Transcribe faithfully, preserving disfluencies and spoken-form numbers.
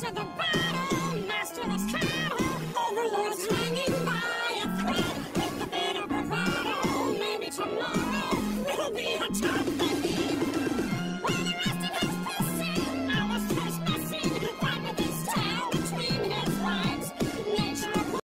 to the bottom, master this title. Overlord's hanging by a thread. With a bit of bravado, maybe tomorrow we'll be a top